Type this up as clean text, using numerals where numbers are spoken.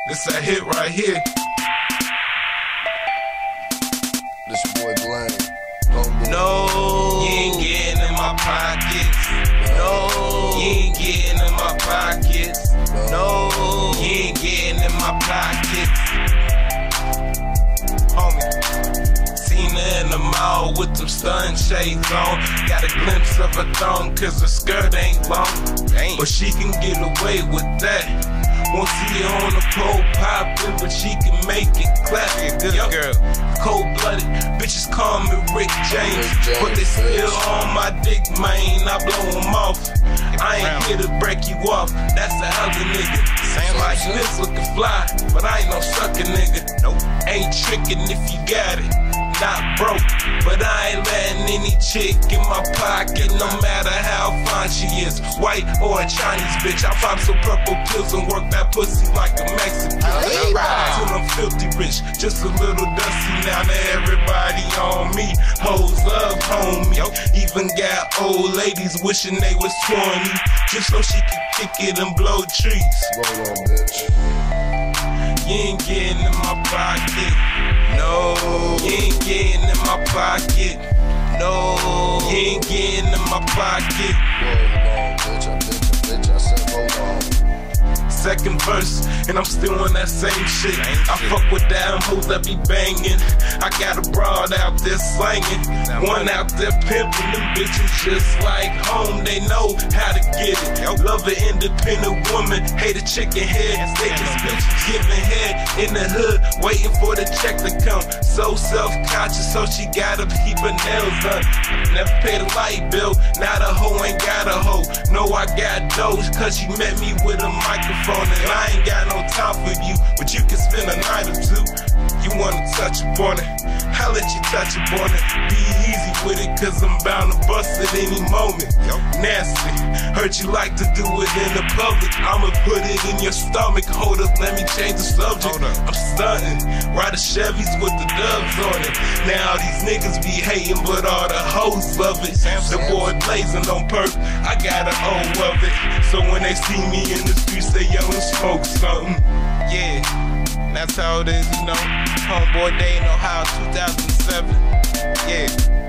This a hit right here. This boy Blaine. Homeboy. No, you ain't getting in my pockets. No, you ain't getting in my pockets. No, you ain't getting in my pockets. Homie, seen her in the mall with them stun shades on. Got a glimpse of her thong cause her skirt ain't long. But she can get away with that. Won't see her on the pole poppin', but she can make it clap. Good girl. Cold-blooded, bitches call me Rick James, but they still on my dick, man. I blow them off. I ain't here to break you off. That's the other nigga. Same like this looking fly, but I ain't no sucker nigga. Nope. Ain't tricking if you got it. Not broke, but I ain't letting any chick in my pocket, no matter how fine she is, white or a Chinese bitch. I pop some purple pills and work that pussy like a Mexican. I ride till I'm filthy rich, just a little dusty now. Now everybody on me, hoes love homie. Even got old ladies wishing they was 20, just so she could kick it and blow trees. Roll on, bitch. You ain't getting in my pocket. No, you ain't getting in my pocket. No, you ain't getting in my pocket. Roll on, bitch. I said roll on. Second verse, and I'm still on that same shit. I fuck with damn hoes that be banging. I got a broad out there slanging, one out there pimping. Them bitches just like home, they know how to get it. Love an independent woman, hate a chicken head. They just bitches giving head in the hood, waiting for the check to come. So self-conscious, so she gotta keep her nails done. Never paid a light bill, now the hoe ain't got a hoe. No, I got dough, cause she met me with a microphone. And I ain't got no time for you, but you can spend a night or two. You wanna touch upon it, I'll let you touch upon it. Be easy with it, cause I'm bound to bust at any moment. Nasty, heard you like to do it in the public. I'ma put it in your stomach. Hold up, let me change the subject. I'm stunting, riding Chevys with the dubs on it. Now these niggas be hating, but all the hoes love it. The boy blazing on perk, I got a O of it. So when they see me in the streets, they yell and smoke something. Yeah, that's how it is, you know. Homeboy Day in Ohio 2007. Yeah.